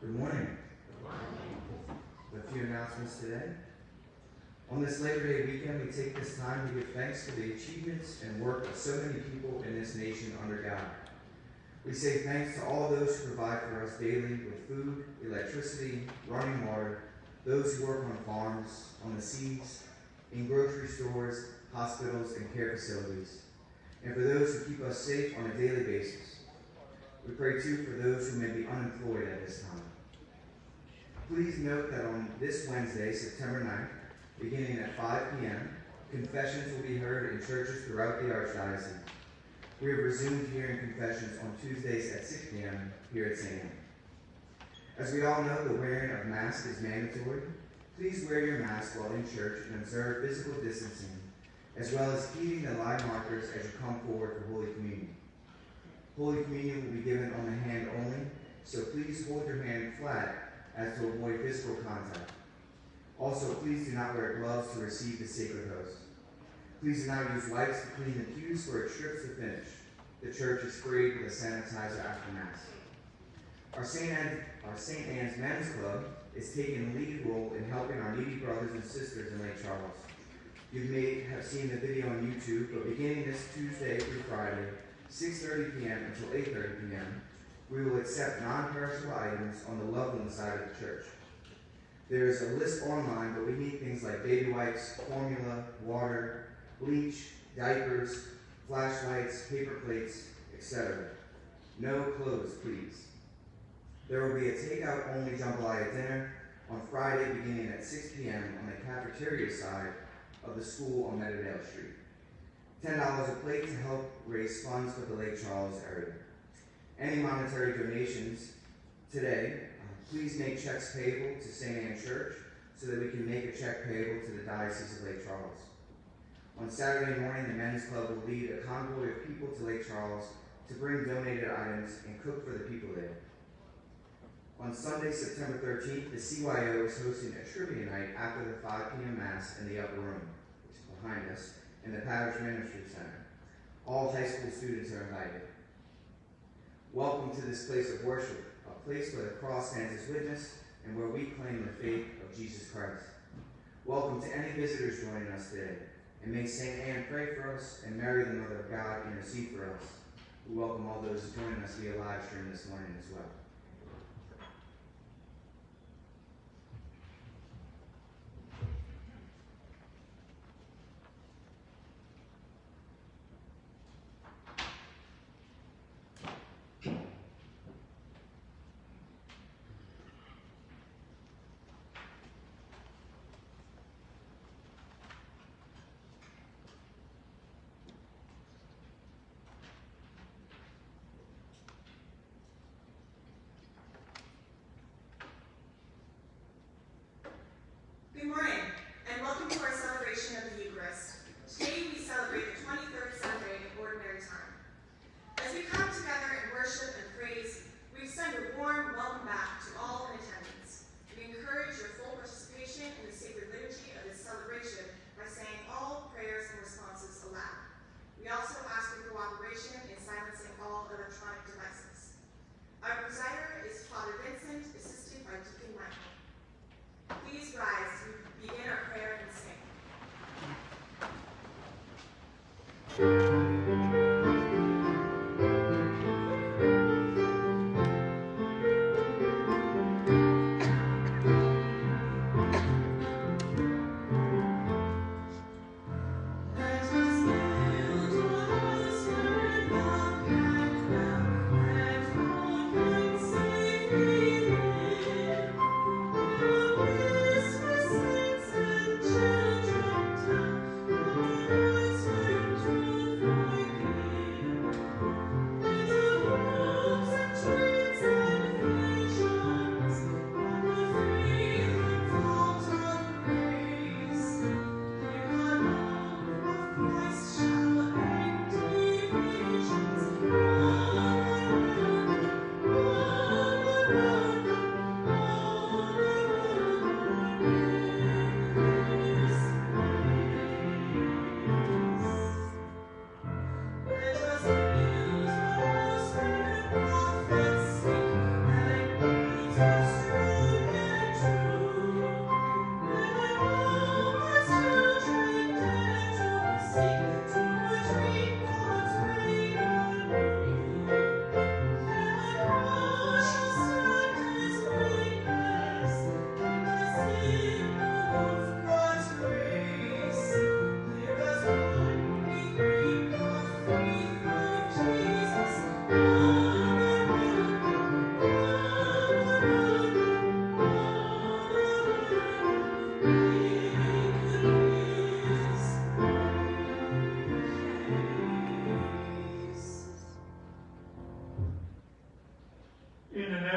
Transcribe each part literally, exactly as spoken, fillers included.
Good morning. Good morning. A few announcements today. On this Labor Day weekend, we take this time to give thanks for the achievements and work of so many people in this nation under God. We say thanks to all those who provide for us daily with food, electricity, running water, those who work on farms, on the seas, in grocery stores, hospitals, and care facilities, and for those who keep us safe on a daily basis. We pray too for those who may be unemployed at this time. Please note that on this Wednesday, September ninth, beginning at five p m, confessions will be heard in churches throughout the Archdiocese. We have resumed hearing confessions on Tuesdays at six p m here at Saint Anne. As we all know, the wearing of masks is mandatory. Please wear your mask while in church and observe physical distancing, as well as heeding the line markers as you come forward for Holy Communion. Holy Communion will be given on the hand only, so please hold your hand flat as to avoid physical contact. Also, please do not wear gloves to receive the sacred host. Please do not use wipes to clean the pews for its strips to finish. The church is sprayed with a sanitizer after Mass. Our Saint Anne, our Saint Anne's Men's Club is taking a lead role in helping our needy brothers and sisters in Lake Charles. You may have seen the video on YouTube, but beginning this Tuesday through Friday, six thirty p m until eight thirty p m, we will accept non-perishable items on the Loveland side of the church. There is a list online, but we need things like baby wipes, formula, water, bleach, diapers, flashlights, paper plates, et cetera. No clothes, please. There will be a takeout-only jambalaya dinner on Friday beginning at six p m on the cafeteria side of the school on Meadowdale Street. ten dollars a plate to help raise funds for the Lake Charles area. Any monetary donations today, uh, please make checks payable to Saint Anne Church so that we can make a check payable to the Diocese of Lake Charles. On Saturday morning, the Men's Club will lead a convoy of people to Lake Charles to bring donated items and cook for the people there. On Sunday, September thirteenth, the C Y O is hosting a trivia night after the five p m Mass in the upper room, which is behind us, in the Parish Ministry Center. All high school students are invited. Welcome to this place of worship, a place where the cross stands as witness and where we claim the faith of Jesus Christ. Welcome to any visitors joining us today, and may Saint Anne pray for us and Mary, the Mother of God, intercede for us. We welcome all those joining us via live stream this morning as well. Good morning, and welcome to our celebration of the Eucharist. Today we celebrate the twenty-third Sunday of Ordinary Time. As we come together in worship and praise, we extend a warm welcome back to all in attendance. We encourage your full participation in the sacred liturgy of this celebration by saying all prayers and responses aloud. We also ask for cooperation in silencing all electronic devices. Our presider is Father Vincent, assisted by Deacon Michael. Please rise to begin our prayer and sing. Jesus.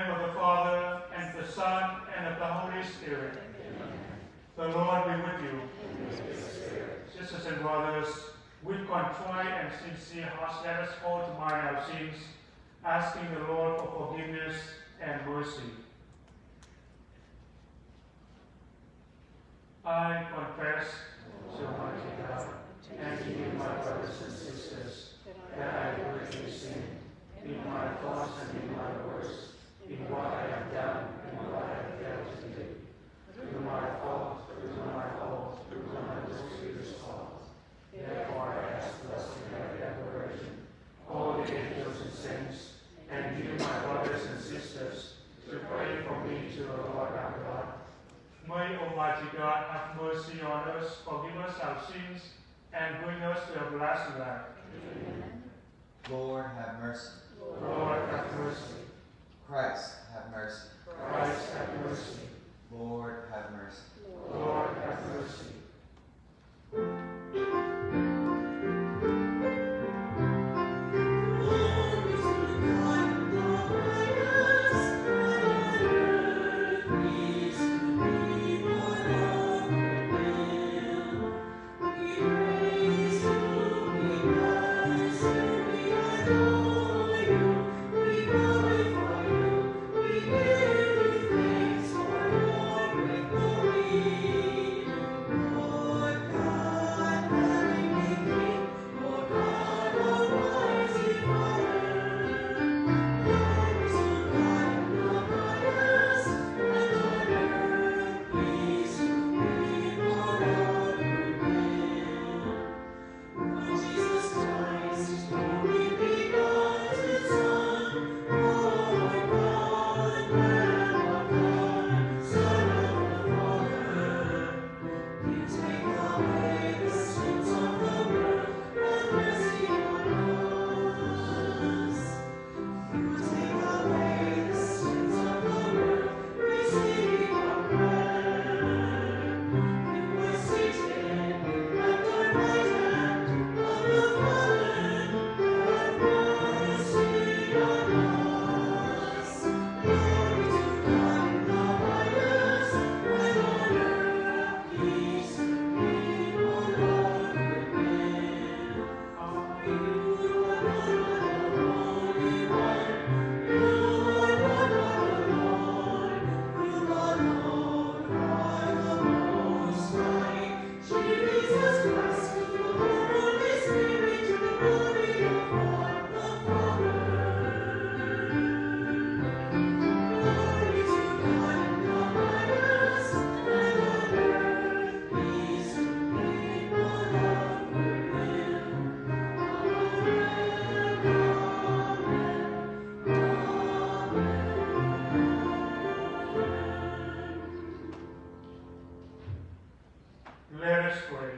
name of the Father, and the Son, and of the Holy Spirit. Amen. The Lord be with you. Sisters and brothers, with contrite and sincere hearts, let us call to mind our sins, asking the Lord for forgiveness and mercy. I confess to Almighty God and to you, my brothers and sisters, that I have greatly sinned in my thoughts and in my words, in what I have done and what I have failed to do. Through my fault, through my fault, through my most grievous fault. Therefore I ask blessing and adoration, all the angels and saints, and you, my brothers and sisters, to pray for me to the Lord our God. May Almighty God have mercy on us, forgive us our sins, and bring us to everlasting life. Amen. Lord, have mercy. Lord, have mercy. Christ, have mercy. Christ, have mercy. Lord, have mercy. Lord, have mercy. Let us pray.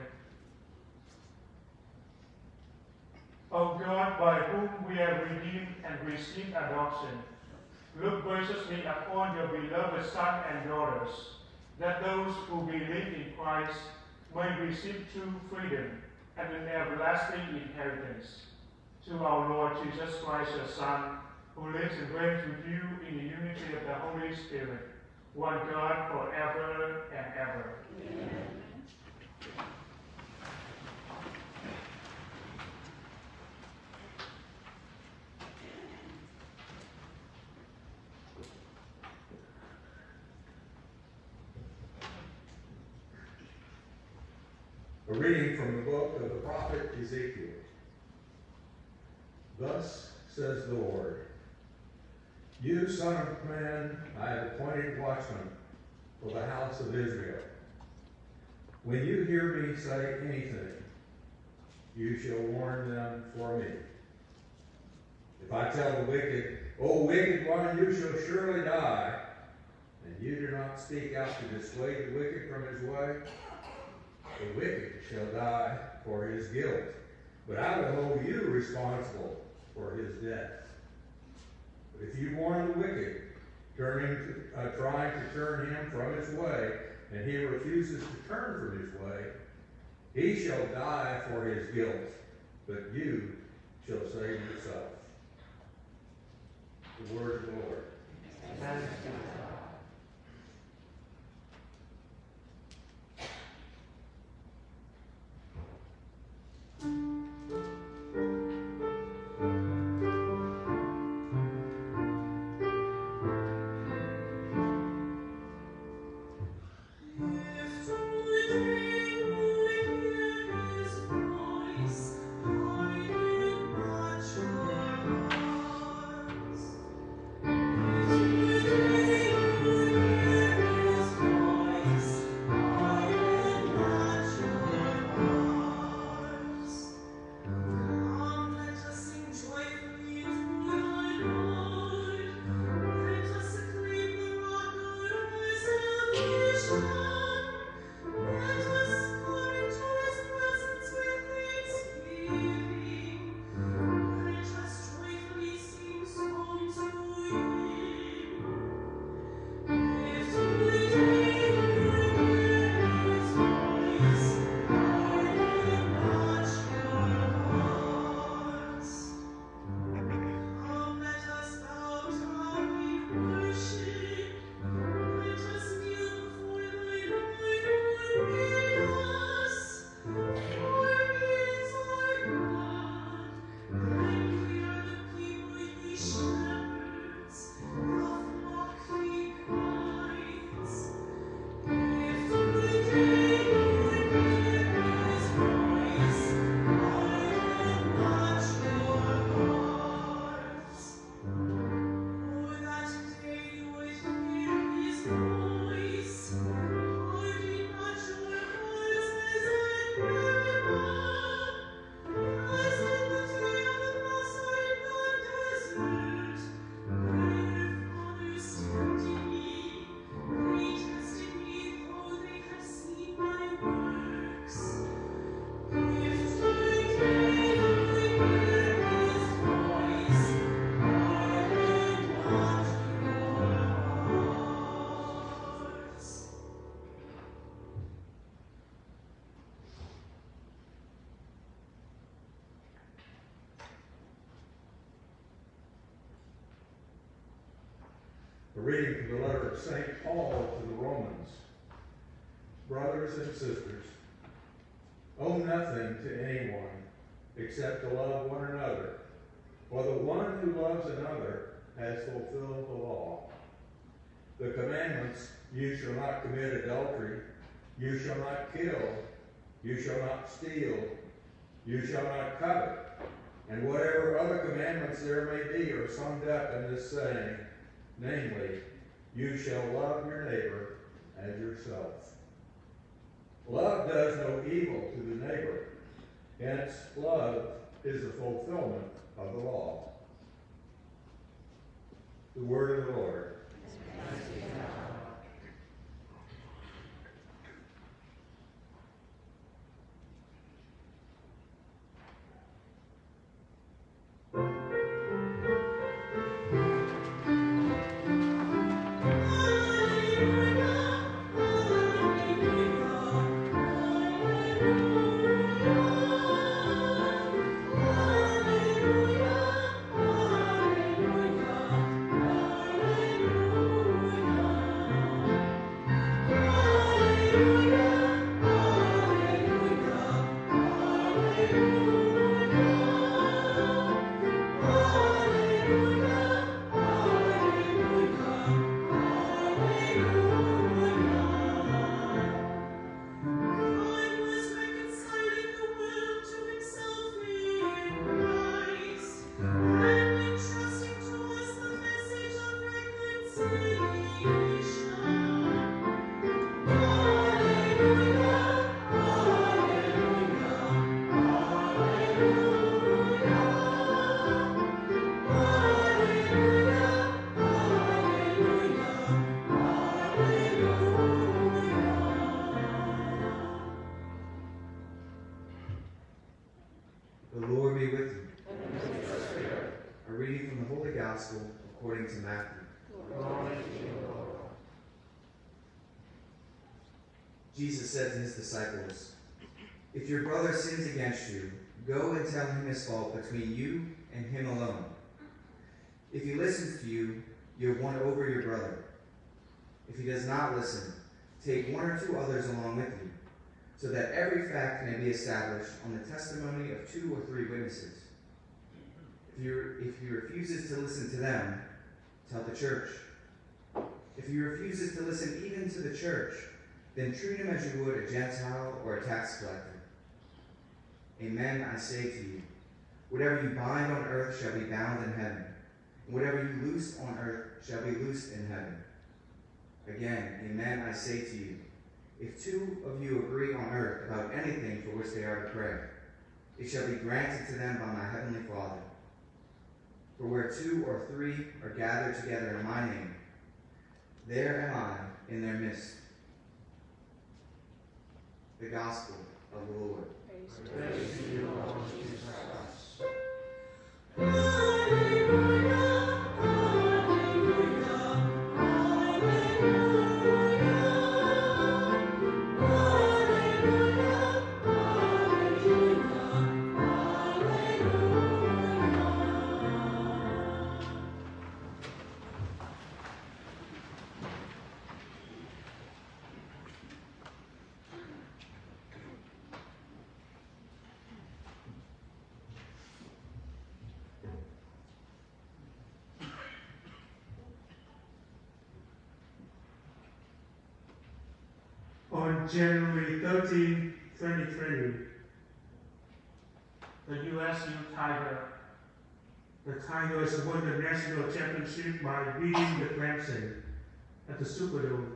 O God, by whom we are redeemed and received adoption, look graciously upon your beloved sons and daughters, that those who believe in Christ may receive true freedom and an everlasting inheritance. To our Lord Jesus Christ, your Son, who lives and reigns with you in the unity of the Holy Spirit, one God forever and ever. Amen. A reading from the book of the prophet Ezekiel. Thus says the Lord, you son of man, I have appointed watchman for the house of Israel. When you hear me say anything, you shall warn them for me. If I tell the wicked, O wicked one, you shall surely die, and you do not speak out to dissuade the wicked from his way, the wicked shall die for his guilt, but I will hold you responsible for his death. But if you warn the wicked, turning to, uh, trying to turn him from his way, and he refuses to turn from his way, he shall die for his guilt, but you shall save yourself. The word of the Lord. A reading from the letter of Saint Paul to the Romans. Brothers and sisters, owe nothing to anyone except to love one another, for the one who loves another has fulfilled the law. The commandments, you shall not commit adultery, you shall not kill, you shall not steal, you shall not covet, and whatever other commandments there may be are summed up in this saying, namely, you shall love your neighbor as yourself. Love does no evil to the neighbor, hence love is the fulfillment of the law. The word of the Lord. The Lord be with you. A reading from the Holy Gospel according to Matthew. Glory to you, Lord. Jesus said to his disciples, "If your brother sins against you, go and tell him his fault between you and him alone. If he listens to you, you have won over your brother. If he does not listen, take one or two others along with you, so that every fact may be established on the testimony of two or three witnesses. If, you, if he refuses to listen to them, tell the church. If he refuses to listen even to the church, then treat him as you would a Gentile or a tax collector. Amen, I say to you, whatever you bind on earth shall be bound in heaven, and whatever you loose on earth shall be loosed in heaven. Again, amen, I say to you, if two of you agree on earth about anything for which they are to pray, it shall be granted to them by my heavenly Father. For where two or three are gathered together in my name, there am I in their midst." The Gospel of the Lord. Praise to you, Lord Jesus Christ. On January thirteenth, twenty twenty, The U S Youth Tiger, the Tigers won the national championship by beating the Clemson at the Superdome.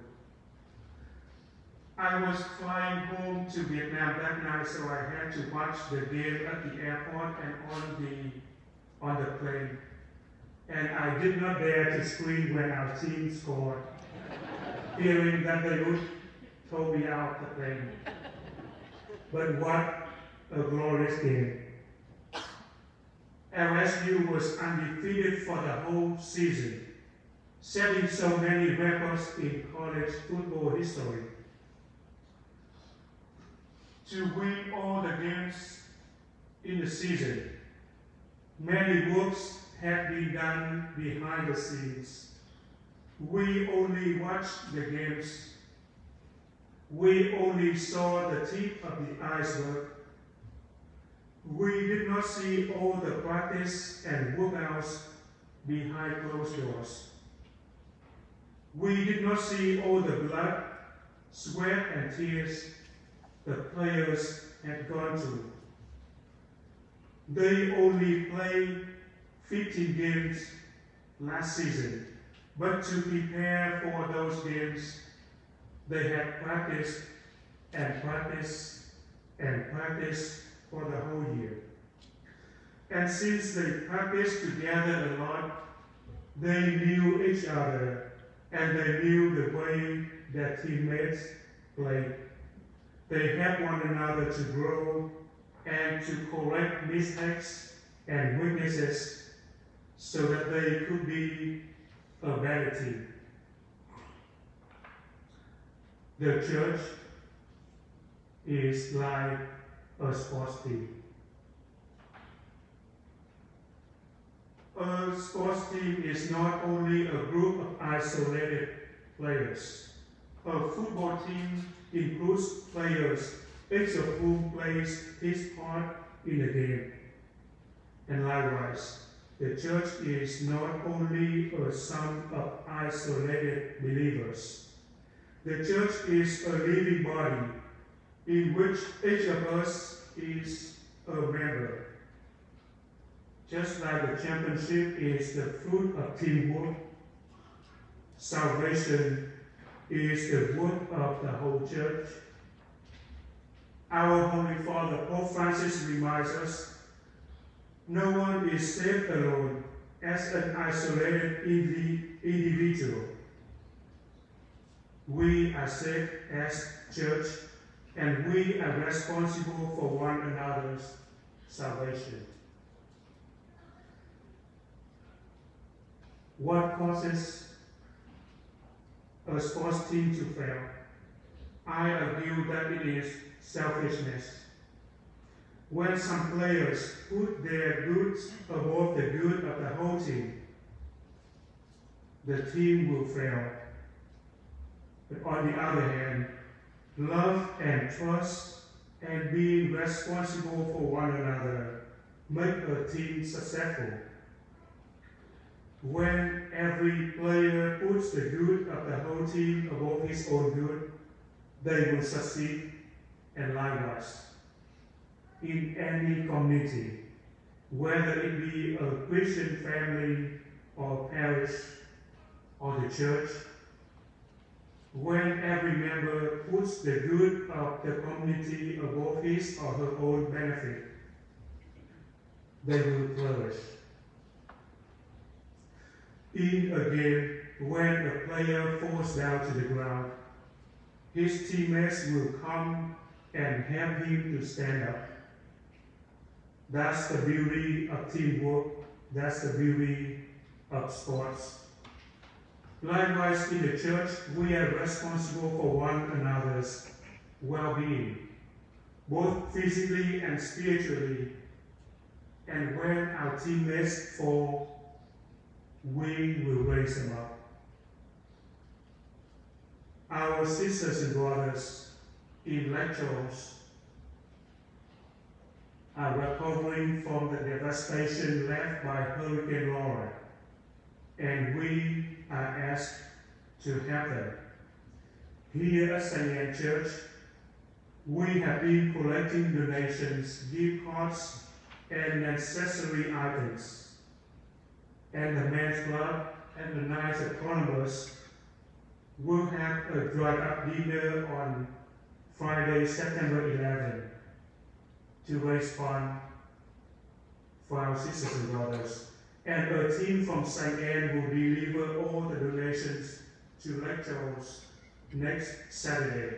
I was flying home to Vietnam that night, so I had to watch the game at the airport and on the on the plane. And I did not dare to scream when our team scored, fearing that they would throw me out the plane. But what a glorious game. L S U was undefeated for the whole season, setting so many records in college football history. To win all the games in the season, many works had been done behind the scenes. We only watched the games. We only saw the tip of the iceberg. We did not see all the practice and workouts behind closed doors. We did not see all the blood, sweat, and tears the players had gone through. They only played fifteen games last season, but to prepare for those games, they had practiced and practiced and practiced for the whole year. And since they practiced together a lot, they knew each other and they knew the way their teammates played. They helped one another to grow and to correct mistakes and weaknesses so that they could be a better team. The church is like a sports team. A sports team is not only a group of isolated players. A football team includes players, each of whom plays his part in the game. And likewise, the church is not only a sum of isolated believers. The church is a living body in which each of us is a member. Just like the championship is the fruit of teamwork, salvation is the work of the whole church. Our Holy Father, Pope Francis, reminds us, no one is saved alone as an isolated individual. We are saved as church, and we are responsible for one another's salvation. What causes a sports team to fail? I argue that it is selfishness. When some players put their goods above the good of the whole team, the team will fail. But on the other hand, love and trust and being responsible for one another make a team successful. When every player puts the good of the whole team above his own good, they will succeed. And likewise, in any community, whether it be a Christian family or parish or the church, when every member puts the good of the community above his or her own benefit, they will flourish. In a game, when a player falls down to the ground, his teammates will come and help him to stand up. That's the beauty of teamwork. That's the beauty of sports. Likewise, in the church, we are responsible for one another's well-being, both physically and spiritually. And when our teammates fall, we will raise them up. Our sisters and brothers in Lake Charles are recovering from the devastation left by Hurricane Laura, and we are asked to help them. Here at Saint Anne Church, we have been collecting donations, gift cards, and necessary items. And the Men's Club and the Knights of Columbus will have a drive-up dinner on Friday, September eleventh, to raise funds for our sisters and brothers. And a team from Saint Anne will deliver all the donations to Lake Charles next Saturday.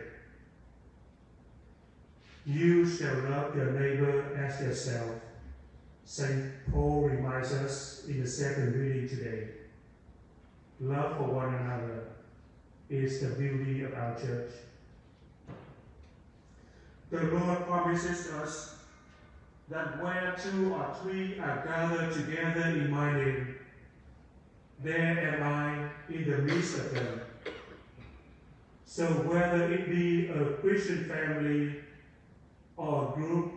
You shall love your neighbor as yourself. Saint Paul reminds us in the second reading today. Love for one another is the beauty of our church. The Lord promises us that where two or three are gathered together in my name, there am I in the midst of them. So whether it be a Christian family or group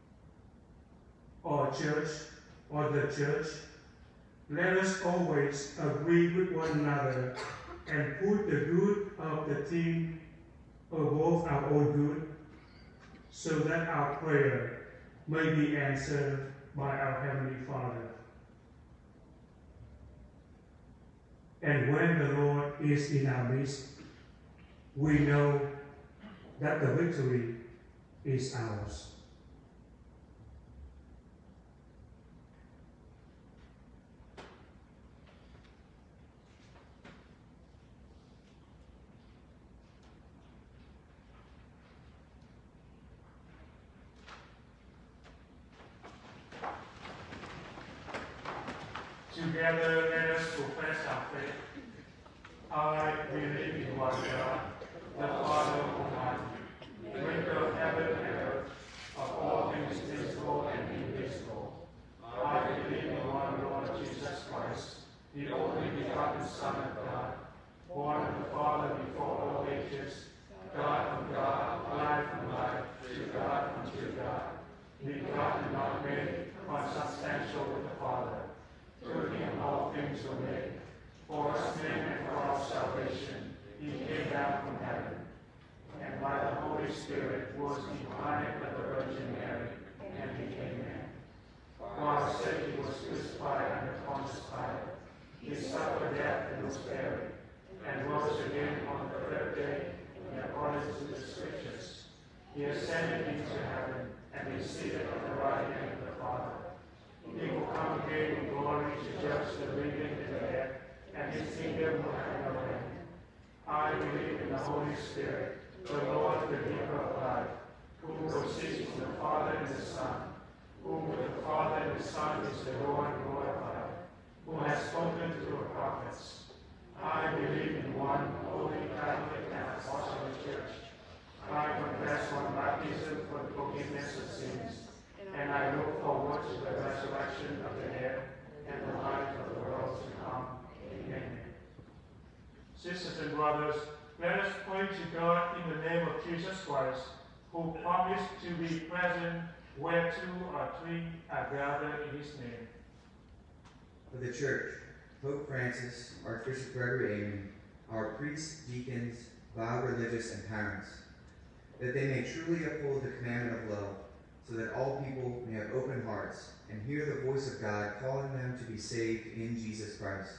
or church or the church, let us always agree with one another and put the good of the team above our own good, so that our prayer may be answered by our Heavenly Father. And when the Lord is in our midst, we know that the victory is ours. Together, let us profess our faith. I believe in one God, the Father Almighty, maker of heaven and earth, of all things visible and invisible. I believe in one Lord Jesus Christ, the only begotten Son of God, born of the Father before all ages, God from God, life from life, to God from to God, begotten, not made, consubstantial with the Father. Through him all things were made. For us men and for our salvation, he came down from heaven, and by the Holy Spirit was incarnate of the Virgin Mary, and became man. For our sake he was crucified under Pontius Pilate. He suffered death and was buried, and rose again on the third day, in accordance with the Scriptures. He ascended into heaven, and is seated at the right hand of the Father. He will come again in glory to judge the living and the dead, and his kingdom will have no end. I believe in the Holy Spirit, the Lord, the giver of life, who proceeds from the Father and the Son, whom with the Father and the Son is the Lord glorified, who has spoken through the prophets. I believe in one holy Catholic and Apostolic Church. I confess one baptism for the forgiveness of sins, and I look forward to the resurrection of the dead and the life of the world to come. Amen. Sisters and brothers, let us pray to God in the name of Jesus Christ, who promised to be present where two or three are gathered in his name. For the Church, Pope Francis, Archbishop Gregory Amen, our priests, deacons, vowed religious, and parents, that they may truly uphold the commandment of love, so that all people may have open hearts and hear the voice of God calling them to be saved in Jesus Christ.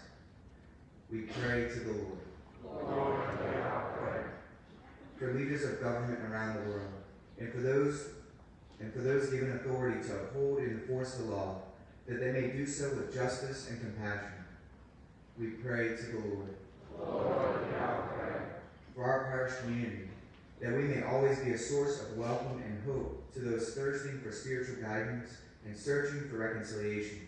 We pray to the Lord. Lord, hear our prayer. For leaders of government around the world, and for those and for those given authority to uphold and enforce the law, that they may do so with justice and compassion. We pray to the Lord. Lord, hear our prayer. For our parish community, that we may always be a source of welcome and hope to those thirsting for spiritual guidance and searching for reconciliation.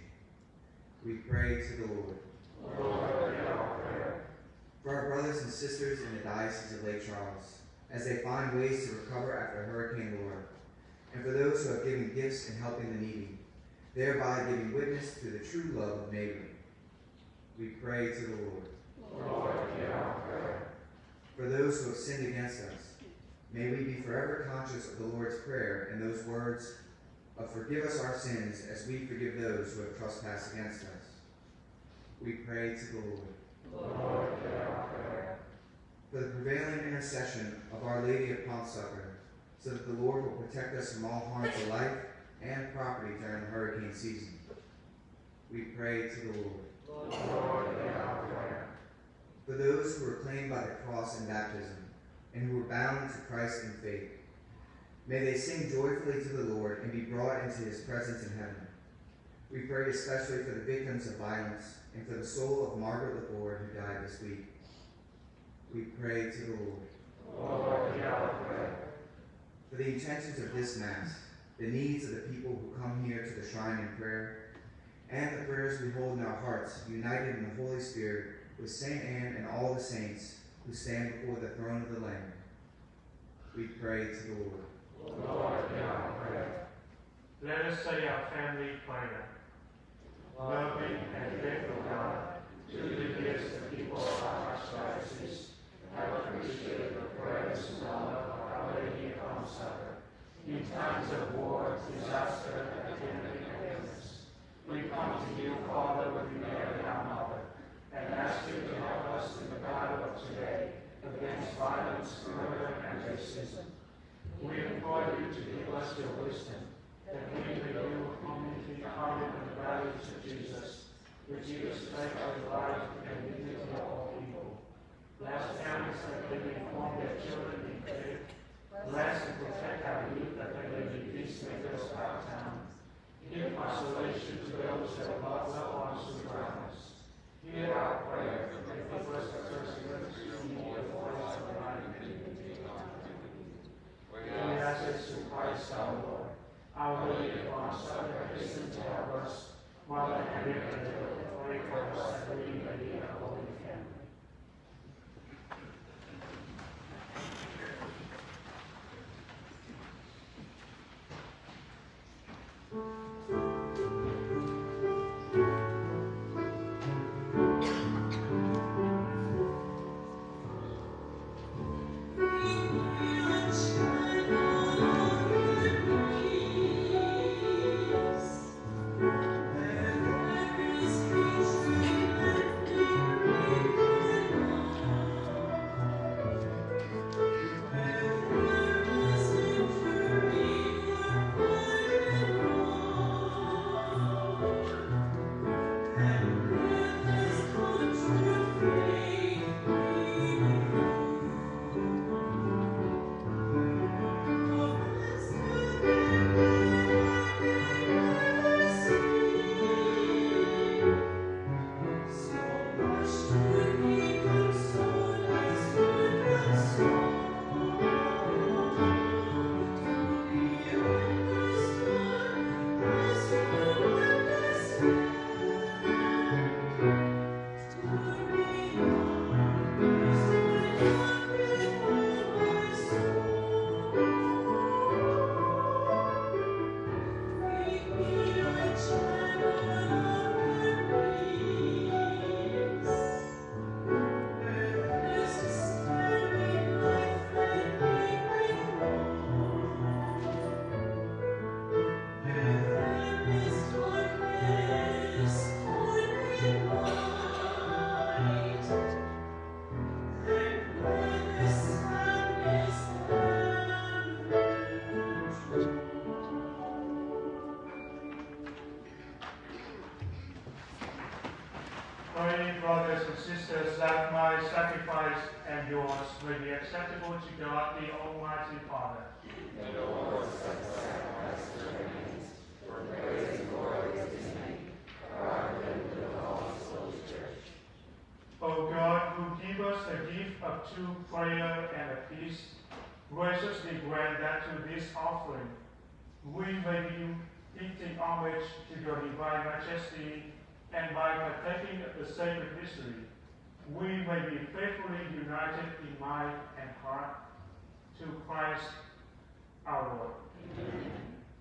We pray to the Lord. Lord, hear our prayer. For our brothers and sisters in the Diocese of Lake Charles, as they find ways to recover after Hurricane Laura, and for those who have given gifts in helping the needy, thereby giving witness to the true love of neighbor. We pray to the Lord. Lord, hear our prayer. For those who have sinned against us, may we be forever conscious of the Lord's Prayer and those words of forgive us our sins as we forgive those who have trespassed against us. We pray to the Lord. Lord, hear our prayer. For the prevailing intercession of Our Lady of Prompt Succor, so that the Lord will protect us from all harm to life and property during the hurricane season. We pray to the Lord. Lord, hear our prayer. For those who were claimed by the cross in baptism, and who were bound to Christ in faith, may they sing joyfully to the Lord and be brought into his presence in heaven. We pray especially for the victims of violence and for the soul of Margaret Laborde, who died this week. We pray to the Lord. Lord, hear our prayer. For the intentions of this Mass, the needs of the people who come here to the shrine in prayer, and the prayers we hold in our hearts, united in the Holy Spirit, with Saint Anne and all the saints who stand before the throne of the Lamb. We pray to the Lord. Lord, hear our prayer. Let us say our family prayer. Loving and faithful God, To the gifts the people of our archdiocese have appreciated the prayers and love of Our Lady of Home Supper. In times of war, disaster, epidemic, and illness, we come to you, Father, with Mary, our Mother, and ask you to help us in the battle of today against violence, murder, and racism. We implore you to give us your wisdom, that we may do humanity common in the values of Jesus, which you respect our life and dignity of all people. Bless parents that they may form their children in faith. Bless and protect our youth that they may be peacemakers of our town. Give consolation to those that have lost loved ones who drown us. Hear our prayer, and give us the perseverance to meet the voice of the light and dignity. We ask this through Christ our Lord. Our Lady of Our Supper, hasten to help us, while the heaven and earth pray for us that we may be a holy family. Pray, brothers and sisters, that my sacrifice and yours may be acceptable to God, the Almighty Father. May the Lord accept the sacrifice of your hands, for praise and glory of his name, for our good and good of all his holy church. O God, who give us the gift of true prayer and of peace, graciously grant that to this offering we may be lifting homage to your divine majesty, and by partaking of the sacred mystery, we may be faithfully united in mind and heart to Christ our Lord. Amen.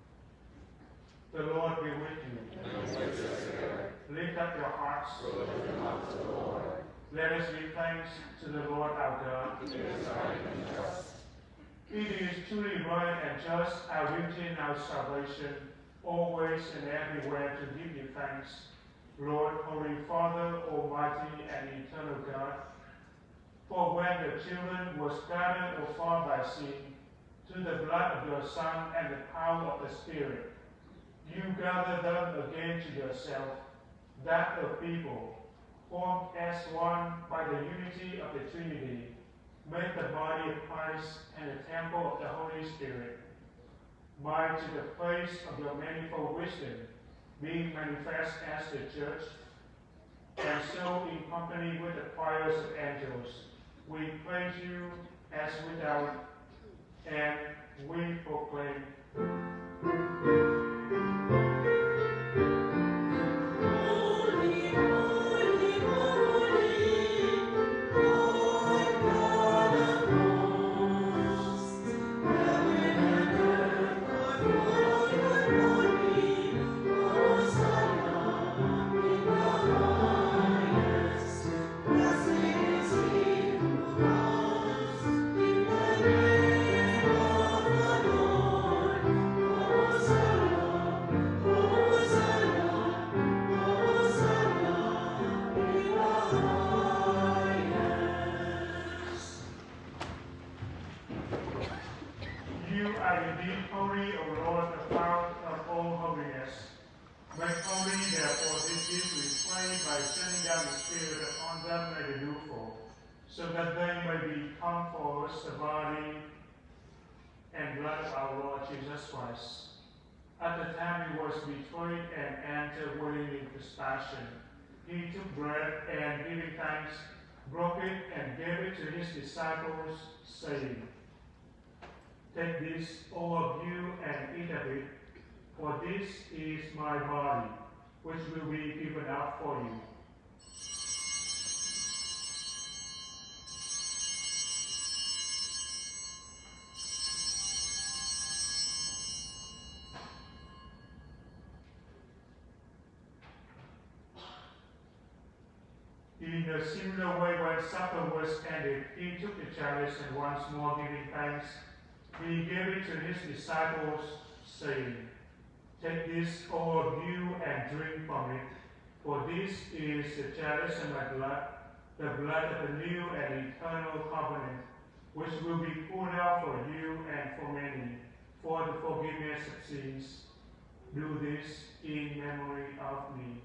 The Lord be with you. And with your spirit. Lift up your hearts. We lift them up to the Lord. Let us give thanks to the Lord our God. It is right and just. It is truly right and just, our duty and our salvation, always and everywhere to give you thanks, Lord, Holy Father, Almighty and eternal God. For when the children was gathered afar by sin, through the blood of your Son and the power of the Spirit, you gathered them again to yourself, that the people, formed as one by the unity of the Trinity, make the body of Christ and the temple of the Holy Spirit. Might to the praise of your manifold wisdom being manifest as the church, and so in company with the choirs of angels, we praise you as without, and we proclaim. Yes. are indeed holy, O Lord, the fount of all holiness. Make holy, therefore, this gift, we pray, by sending down the Spirit upon them, may they do for, so that they may become for us the body and blood of our Lord Jesus Christ. At the time he was betrayed and entered willingly into his passion, he took bread and, giving thanks, broke it and gave it to his disciples, saying, "Take this, all of you, and eat of it, for this is my body, which will be given up for you." In a similar way, when supper was ended, he took the chalice and once more giving thanks, he gave it to his disciples, saying, "Take this, all of you, and drink from it, for this is the chalice of my blood, the blood of the new and eternal covenant, which will be poured out for you and for many, for the forgiveness of sins. Do this in memory of me."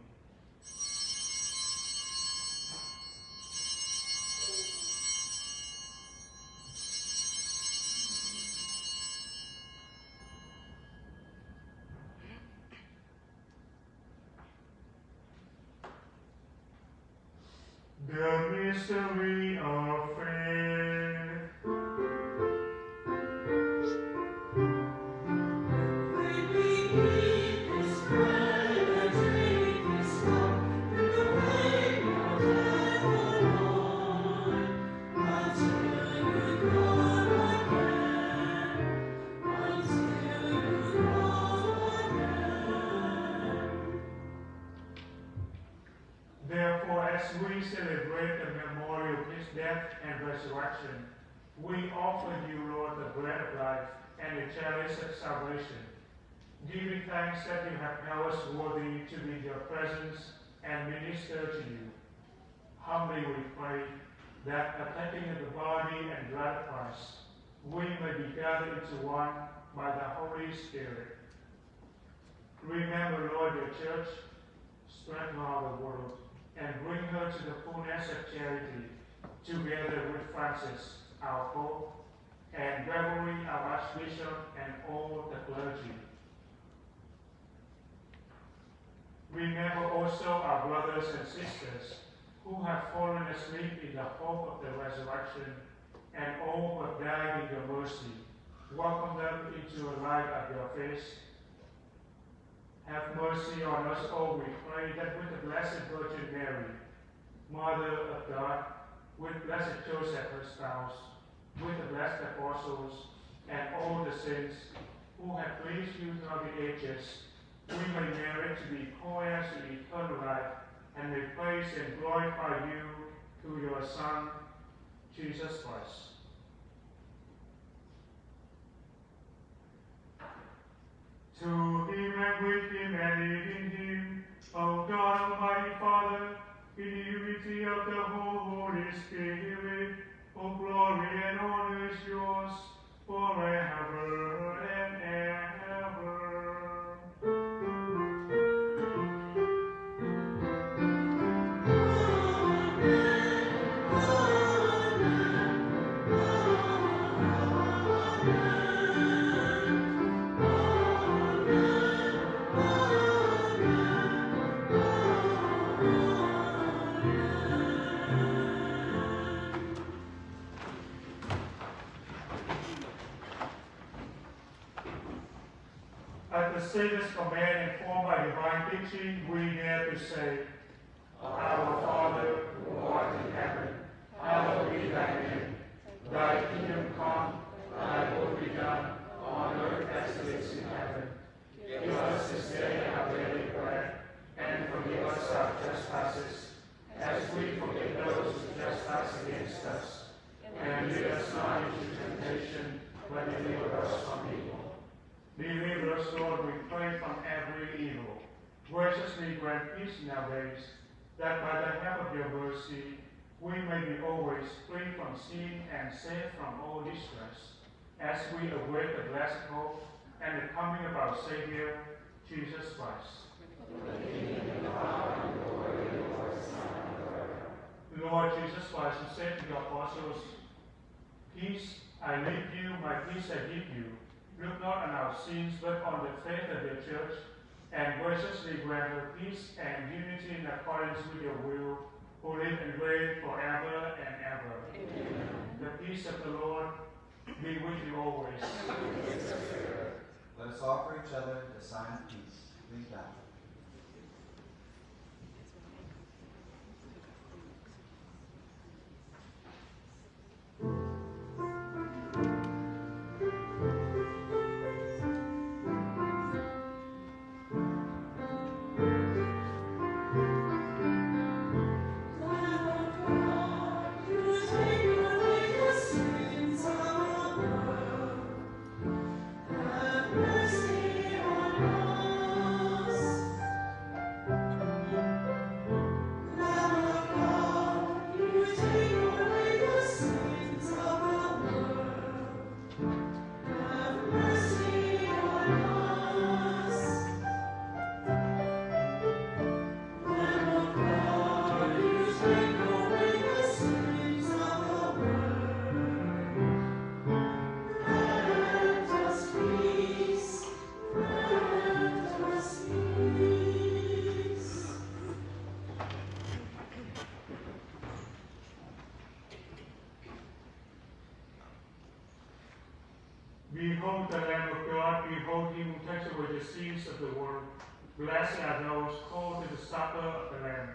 The mystery of faith. When we eat this bread and drink this cup, in the way of death, O Lord, until you come again, until you come again. Therefore, as we celebrate the memorial of his death and resurrection, we offer you, Lord, the bread of life and the chalice of salvation, giving thanks that you have held us worthy to be in your presence and minister to you. Humbly we pray that, partaking of the body and blood of Christ, we may be gathered into one by the Holy Spirit. Remember, Lord, your church, strengthen all the world, and bring her to the fullness of charity, together with Francis, our Pope, and Gregory, our Archbishop, and all the clergy. Remember also our brothers and sisters who have fallen asleep in the hope of the resurrection, and all who have died in your mercy. Welcome them into the light of your face. Have mercy on us all, we pray, that with the Blessed Virgin Mary, Mother of God, with blessed Joseph, her spouse, with the blessed apostles, and all the saints who have pleased you throughout the ages, we may merit to be co-heirs to eternal life, and may praise and glorify you through your Son, Jesus Christ. To him and with him and in him, O God Almighty Father, in the unity of the whole Holy Spirit, all glory and honor is yours forever and ever. At the Savior's command, informed by divine teaching, we dare to say, Our Father, who art in heaven, hallowed be thy name. Thy kingdom come, thy will be done, on earth as it is in heaven. Give us this day our daily bread, and forgive us our trespasses, as we forgive those who trespass against us. And lead us not into temptation, but deliver us from evil. Deliver us, Lord, we pray, from every evil. Graciously grant peace in our days, that by the help of your mercy we may be always free from sin and safe from all distress, as we await the blessed hope and the coming of our Savior, Jesus Christ. Lord Jesus Christ, who said to the apostles, "Peace I leave you, my peace I give you. Look not on our sins, but on the faith of your church, and graciously grant her peace and unity in accordance with your will, who live and reign forever and ever." Amen. The peace of the Lord be with you always. Let us offer each other the sign of peace. Please bow. Behold the Lamb of God, behold him who takes away the sins of the world. Blessed are those called to the supper of the Lamb.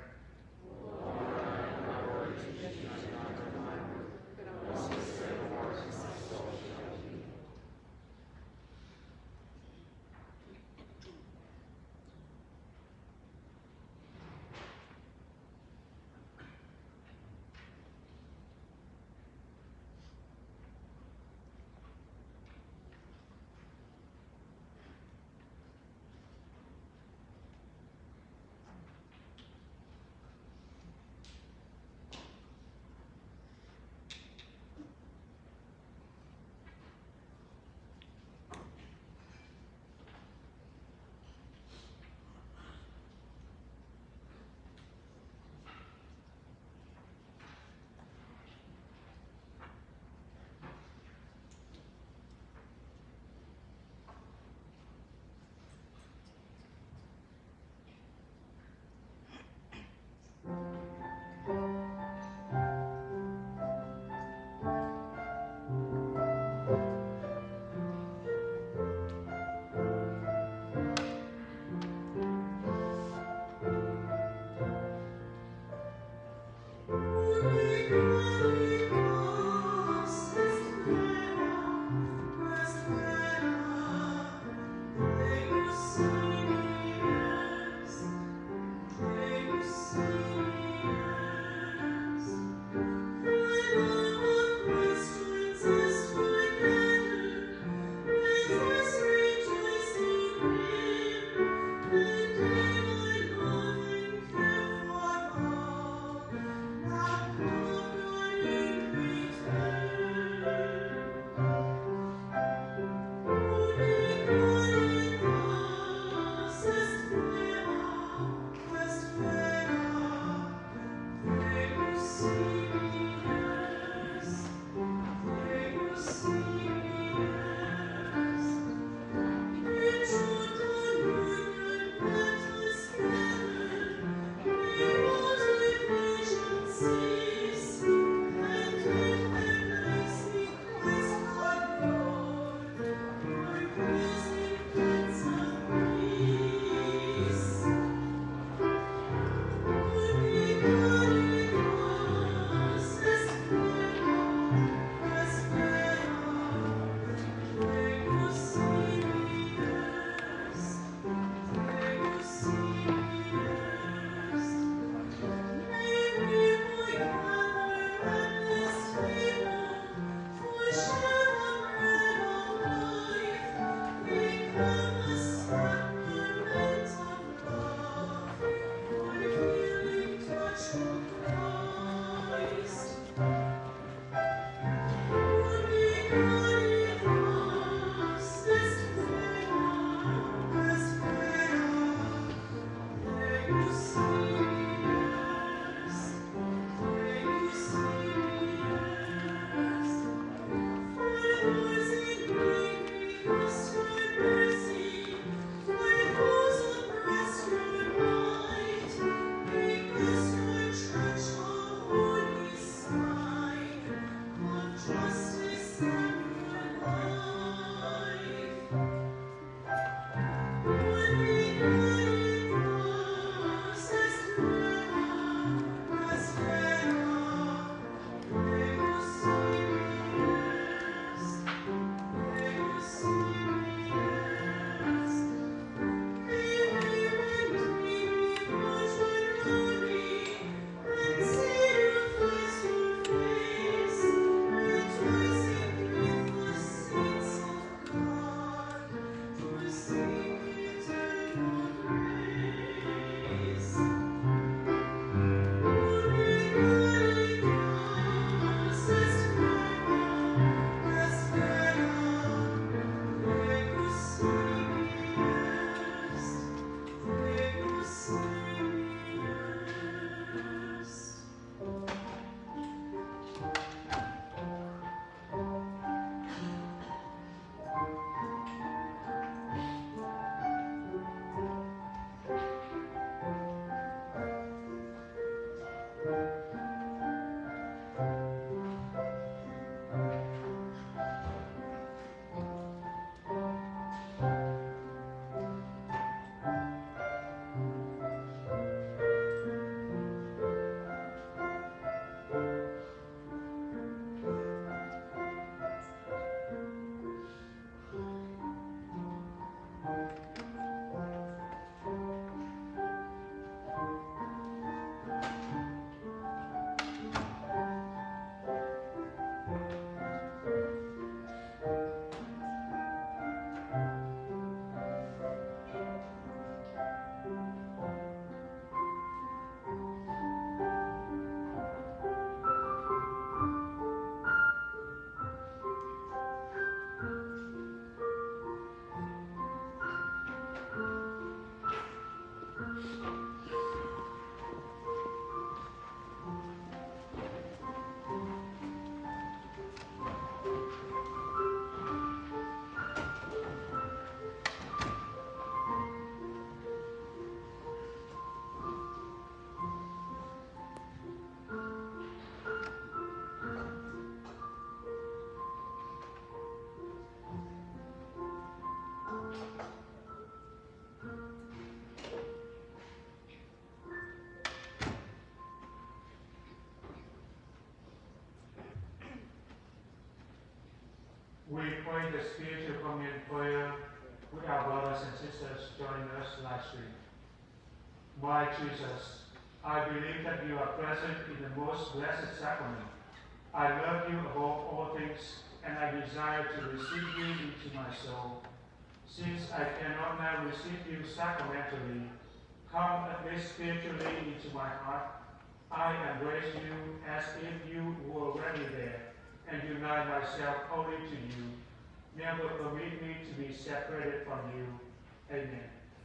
We pray the spiritual communion prayer with our brothers and sisters joining us live stream. My Jesus, I believe that you are present in the most blessed sacrament. I love you above all things, and I desire to receive you into my soul. Since I cannot now receive you sacramentally, come at least spiritually into my heart. I embrace you as if you were already there, and unite myself wholly to you. Never permit me to be separated from you. Amen.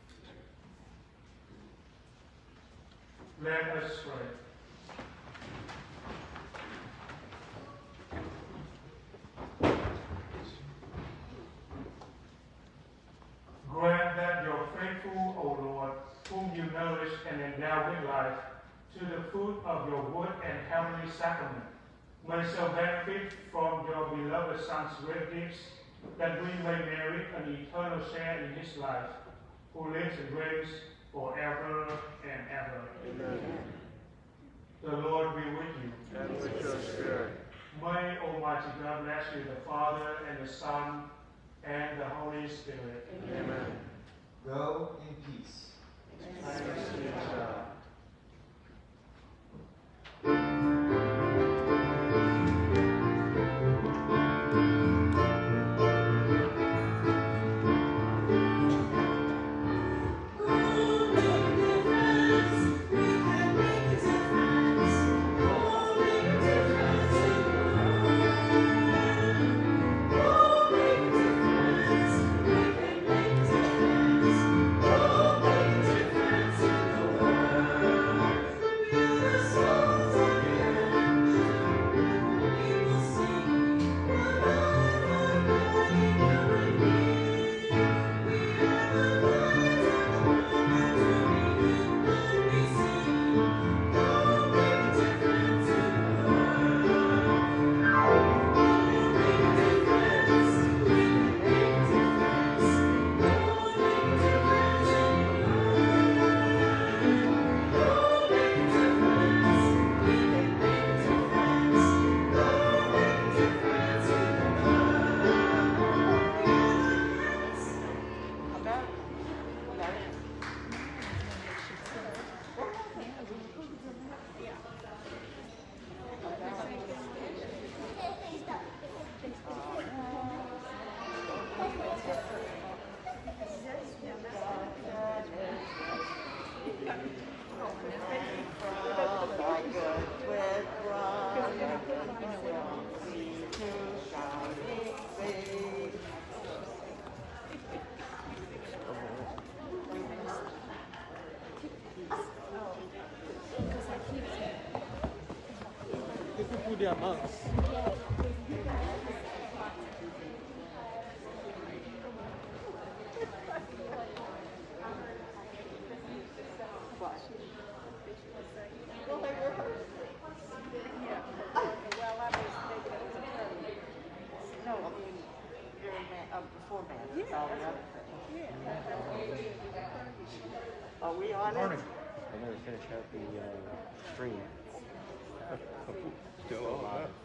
Let us pray. Grant that your faithful, O Lord, whom you nourish and endow with life, to the fruit of your wood and heavenly sacrament, may so benefit from your beloved Son's great gifts, that we may merit an eternal share in his life, who lives and reigns forever and ever. Amen. The Lord be with you. And with your spirit. May Almighty God bless you, the Father, and the Son, and the Holy Spirit. Amen. Go in peace. Thanks be to God. Their monks. Are we on it? Morning. I never finished out the uh, stream. Still on.